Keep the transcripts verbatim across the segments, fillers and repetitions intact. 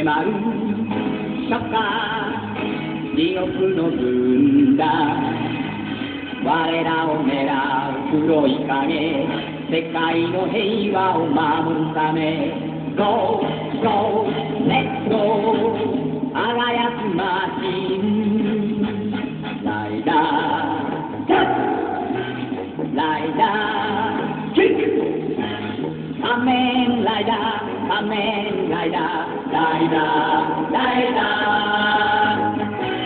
まう初夏地獄の軍団我らを狙う黒い影世界の平和を守るため Go, go, let's go 輝くマシンライダーライダーキック仮面ライダー仮面ライダーライダーライダー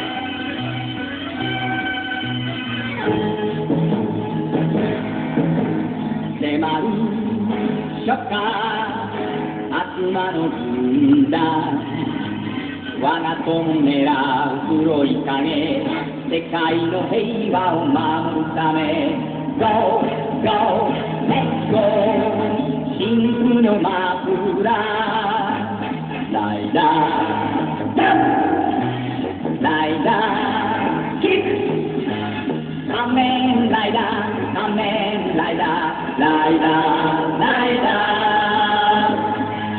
迫る初夏悪魔の軍団我が友狙う黒い影世界の平和を守るため Go, go, let's go 真空のマフラーライダーダンライダーキック仮面ライダー仮面ライダーライダーライダー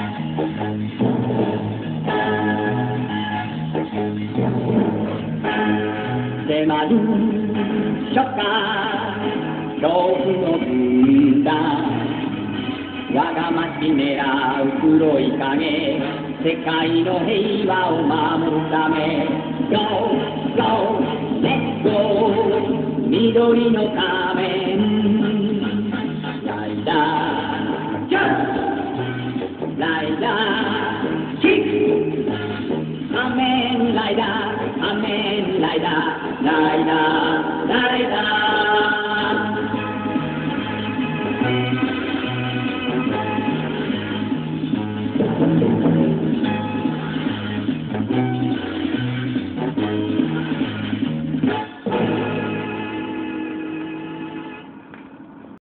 迫る初夏恐怖の軍団我が街狙う黒い影世界の平和を守るため Go, go, let's go 緑の仮面